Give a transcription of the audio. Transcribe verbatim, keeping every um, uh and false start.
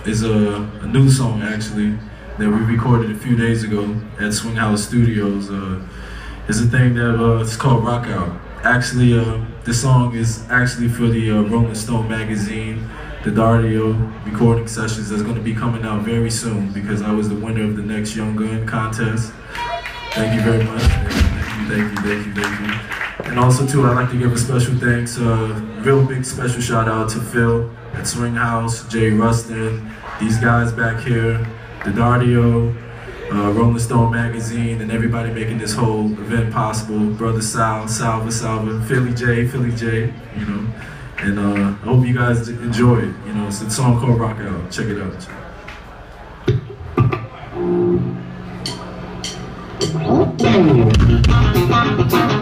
is a, a new song actually that we recorded a few days ago at Swing House Studios. Uh, it's a thing that uh, it's called Rock Out. Actually, uh, this song is actually for the uh, Rolling Stone magazine, the Dardio recording sessions that's going to be coming out very soon because I was the winner of the Next Young Gun contest. Thank you very much. Thank you, thank you, thank you, thank you. And also too, I'd like to give a special thanks, uh, real big special shout out to Phil at Swing House, Jay Rustin, these guys back here, the Dardio, uh, Rolling Stone magazine, and everybody making this whole event possible. Brother Sal, Salva, Salva, Philly J, Philly J, you know. And uh, I hope you guys enjoy it. You know, it's a song called Rock Out. Check it out. Thank you.